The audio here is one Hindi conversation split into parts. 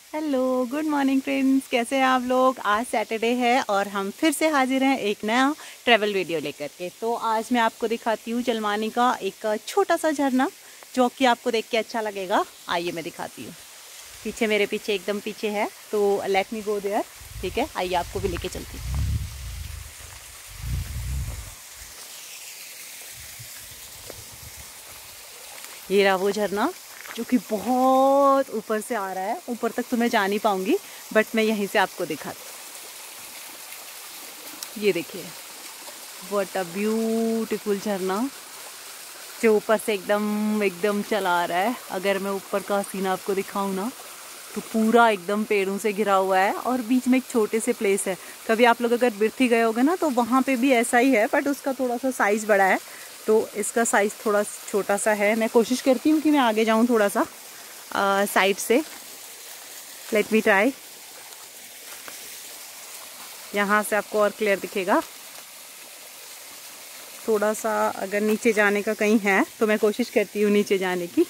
Hello, good morning friends. कैसे हैं आप लोग। आज सैटरडे है और हम फिर से हाजिर हैं एक नया ट्रैवल वीडियो लेकर के। तो आज मैं आपको दिखाती हूँ जलमानी का एक छोटा सा झरना जो कि आपको देख के अच्छा लगेगा। आइए मैं दिखाती हूँ। पीछे मेरे पीछे एकदम पीछे है, तो लेट मी गो देयर। ठीक है, आइए आपको भी लेके चलती हूँ। ये रहा वो झरना जो कि बहुत ऊपर से आ रहा है। ऊपर तक तो मैं जा नहीं पाऊंगी, बट मैं यहीं से आपको दिखाती हूँ। ये देखिए, व्हाट अ ब्यूटीफुल झरना जो ऊपर से एकदम एकदम चला आ रहा है। अगर मैं ऊपर का सीन आपको दिखाऊं ना, तो पूरा एकदम पेड़ों से घिरा हुआ है और बीच में एक छोटे से प्लेस है। कभी आप लोग अगर बिरथी गए होगे ना, तो वहाँ पे भी ऐसा ही है, बट उसका थोड़ा सा साइज़ बड़ा है। तो इसका साइज़ थोड़ा छोटा सा है। मैं कोशिश करती हूँ कि मैं आगे जाऊँ थोड़ा सा साइड से। Let me try. यहाँ से आपको और क्लियर दिखेगा। थोड़ा सा अगर नीचे जाने का कहीं है तो मैं कोशिश करती हूँ नीचे जाने की।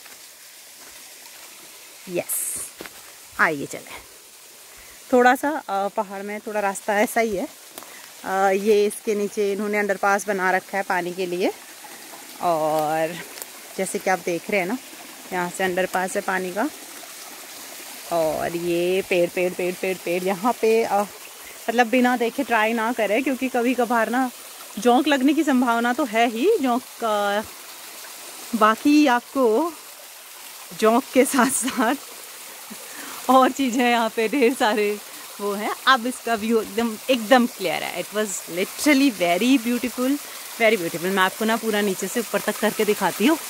यस, आइए चले। थोड़ा सा पहाड़ में थोड़ा रास्ता ऐसा ही है। ये इसके नीचे इन्होंने अंडरपास बना रखा है पानी के लिए। और जैसे कि आप देख रहे हैं ना, यहाँ से अंडरपास है पानी का। और ये पेड़ पेड़ पेड़ पेड़ पेड़ यहाँ पे मतलब बिना देखे ट्राई ना करें, क्योंकि कभी कभार ना जोंक लगने की संभावना तो है ही। जोंक बाकी आपको जोंक के साथ साथ और चीज़ें यहाँ पे ढेर सारे वो हैं। अब इसका व्यू एकदम एकदम क्लियर है। It was literally very beautiful, very beautiful. मैं आपको ना पूरा नीचे से ऊपर तक करके दिखाती हूँ।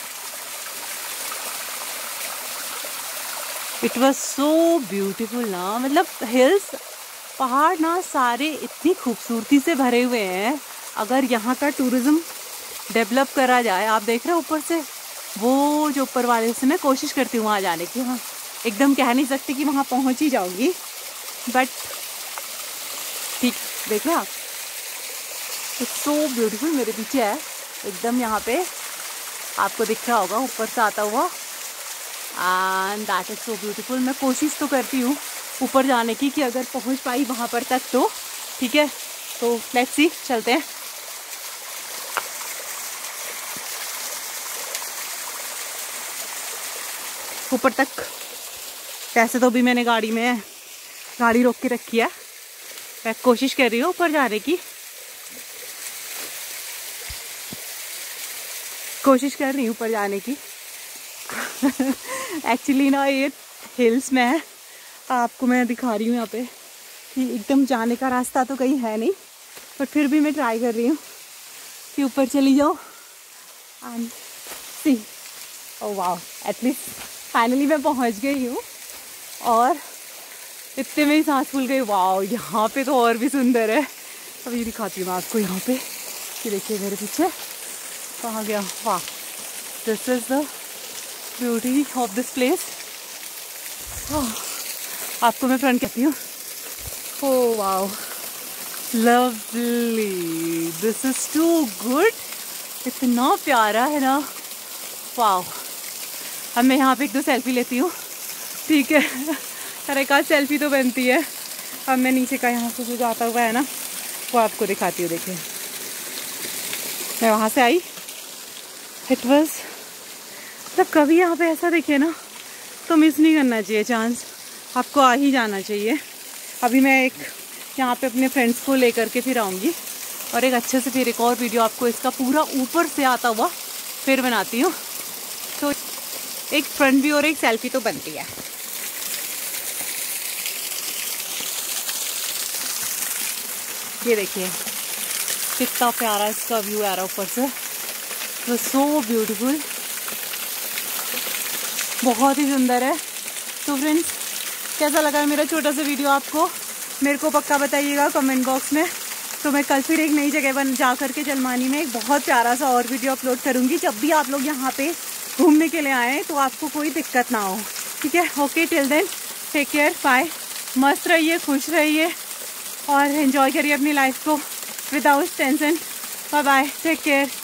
इट वॉज सो ब्यूटीफुल ना, मतलब हिल्स, पहाड़ ना सारे इतनी खूबसूरती से भरे हुए हैं। अगर यहाँ का टूरिज्म डेवलप करा जाए, आप देख रहे हो ऊपर से वो जो ऊपर वाले से, मैं कोशिश करती हूँ वहाँ जाने की। हाँ, एकदम कह नहीं सकती कि वहाँ पहुँच ही जाऊँगी, बट ठीक, देख रहे आप, इट्स सो ब्यूटीफुल। मेरे पीछे है एकदम, यहाँ पे आपको दिख रहा होगा ऊपर से आता हुआ। And that is so beautiful. मैं कोशिश तो करती हूँ ऊपर जाने की कि अगर पहुँच पाई वहाँ पर तक तो ठीक है। तो लेट्स सी, चलते हैं। ऊपर तक वैसे तो भी मैंने गाड़ी रोक के रखी है। मैं कोशिश कर रही हूँ ऊपर जाने की, कोशिश कर रही हूँ ऊपर जाने की। एक्चुअली ना ये हिल्स में है, आपको मैं दिखा रही हूँ यहाँ पे कि एकदम जाने का रास्ता तो कहीं है नहीं, पर फिर भी मैं ट्राई कर रही हूँ कि ऊपर चली जाओ and see. Oh wow, at least finally मैं पहुँच गई हूँ और इतने में ही सांस फूल गई। वाओ, यहाँ पे तो और भी सुंदर है। अब ये दिखाती हूँ मैं आपको यहाँ पे कि देखिए मेरे पीछे कहाँ गया। वाह, this is the beauty of this place. आपको मैं फ्रंट कहती हूँ। Oh wow, lovely, this is too good. इतना प्यारा है ना, वाओ। अब मैं यहाँ पे एक दो सेल्फी लेती हूँ, ठीक है। हर एक आध सेल्फी तो बनती है। अब मैं नीचे का यहाँ से जो जाता हुआ है ना, वो आपको दिखाती हूँ। देखिए, मैं वहाँ से आई। इट वॉज, मतलब कभी यहाँ पे ऐसा देखिए ना तो मिस नहीं करना चाहिए चांस, आपको आ ही जाना चाहिए। अभी मैं एक यहाँ पे अपने फ्रेंड्स को लेकर के फिर आऊँगी और एक अच्छे से फिर एक और वीडियो आपको इसका पूरा ऊपर से आता हुआ फिर बनाती हूँ। तो एक फ्रंट व्यू और एक सेल्फी तो बनती है। ये देखिए कितना प्यारा इसका व्यू आ रहा है ऊपर से। तो सो ब्यूटीफुल, बहुत ही सुंदर है। तो फ्रेंड्स, कैसा लगा मेरा छोटा सा वीडियो आपको, मेरे को पक्का बताइएगा कमेंट बॉक्स में। तो मैं कल फिर एक नई जगह बन जा करके जलमानी में एक बहुत प्यारा सा और वीडियो अपलोड करूँगी। जब भी आप लोग यहाँ पे घूमने के लिए आएँ तो आपको कोई दिक्कत ना हो, ठीक है। Okay, till then take care, bye. मस्त रहिए, खुश रहिए और एंजॉय करिए अपनी लाइफ को without tension. Bye bye, take care.